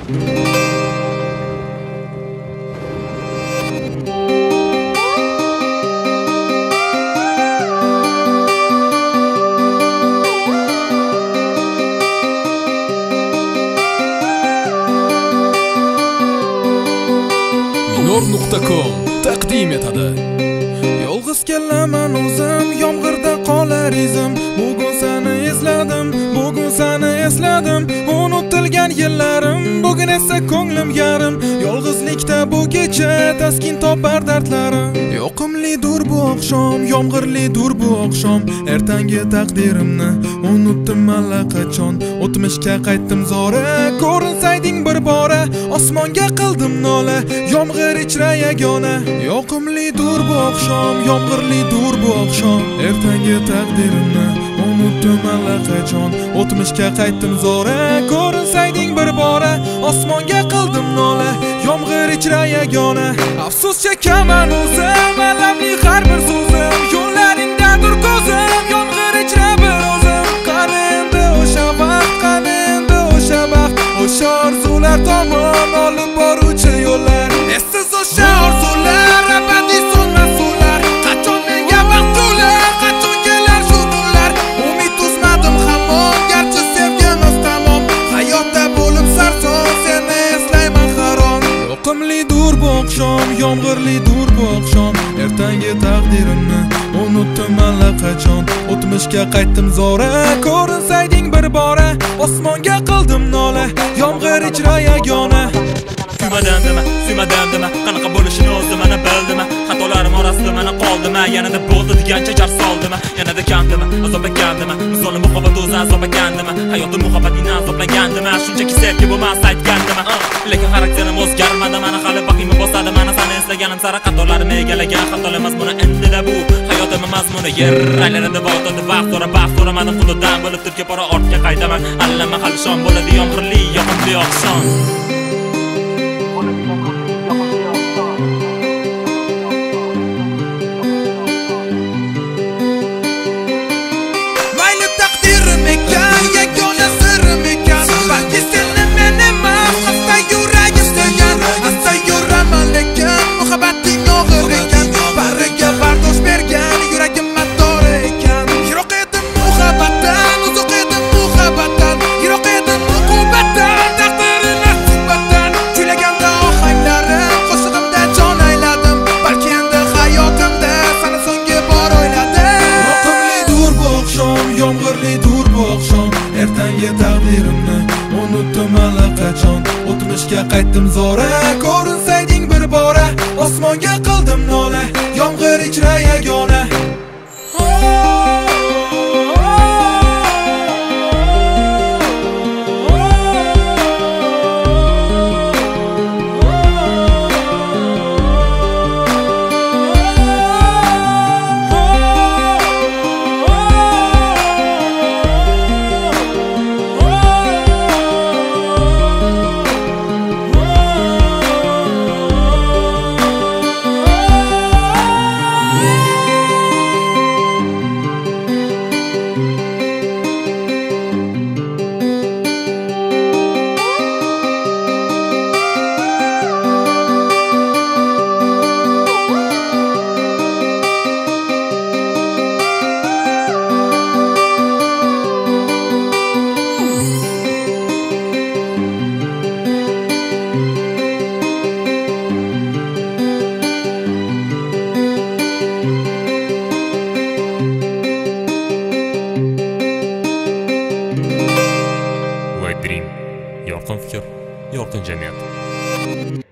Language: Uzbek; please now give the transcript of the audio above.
Minor.com taqdim etadi. Yolg'iz kelaman o'zim, yomg'irda qolar izim. Bugun seni esladim, unutilgan yillarim. Bugun esa ko'nglim yarim. Yolg'izlikda bu kecha taskin topar dardlarim. Yoqimlidir bu oqshom, yomg'irlidir bu oqshom. Ertangi taqdirimni unutdim allaqachon. O'tmishga qaytdim zora, ko'rinsayding bir bora. Osmonga qildim nola, yomg'ir ichra yagona. Yoqimlidir bu oqshom, yomg'irlidir bu oqshom. Ertangi taqdirimni unutdim allaqachon. O'tmishga qaytdim zora, ko'rinsayding bir bora. Osmonga qildim nola, yomg'ir ichra yagona. Afsus chekaman o'zim, alamli har bir so'zim. Yo'llaringdadir ko'zim, yomg'ir ichra bir o'zim. Qani endi o'sha vaqt, qani endi o'sha baxt, o'sha orzular tomon olib boruvchi yo'llar. Esiz o'sha orzular, abadiy so'nmas suvlar. Qachon menga vaqt to'lar, qachon kelar shu kunlar. Umid uzmadim hamon, garchi sevgimiz tamom. Hayotda bo'lib sarson, seni eslayman har on. Yoqimlidir bu oqshom, yomg'irlidir bu oqshom. Ertangi taqdirimni unutdim allaqachon. O'tmishga qaytdim zora, ko'rinsayding bir bora. Osmonga qildim nola, yomg'ir ichra yagona. Kuymadim dema, suymadim dema, qanaqa bo'lishini o'zi mana bildima. Xatolarim orasida mana qoldima, yanada bo'ldi degancha jar soldima. Yanada kam dema, azob ekandima. Misoli muhabbat o'zi azob ekandima. Hayotim muhabbatning azoblangandima. Shunchaki sevgi bo'lmas aytgandima. Lekin xarakterim o'zgarmadi, mana hali vahima bosadi. Mana seni eslaganim sari xatolarim egallagan. Xatolar emas buni endida bu hayotim mazmuni. Yer aylanadi va o'tadi vaqt so'ramadim xudodan bo'lib turga pora ortga qaytaman. Allama hali shom bo'ladi yomg'irli, yoqimli oqshom. Mayli taqdirim ekan, yagona sirim ekan. Balki seni men emas, hasta yuragim istagan. Hasta yuraman lekin muhabbating og'ir ekan. Bariga bardosh bergan yuragim mattori ekan. Yiroq edim muhabbatdan, uzoq edim muhabbatdan. Yiroq edim uqubatdan, taqdiri nasibatan. Kuylaganda ohanglarim, qo'shig'imda jon ayladim. Balki endi hayotimda seni so'nggi bor o'yladim. Yoqimlidir bu oqshom, yomg'irlidir bu oqshom. Ertangi taqdirimni unutdim allaqachon. O'tmishga qaytdim zora, ko'rinsayding bir bora. Osmonga qildim nola, yomg'ir ichra yagona. White Dream, yorqin fikr, yorqin jamiyat.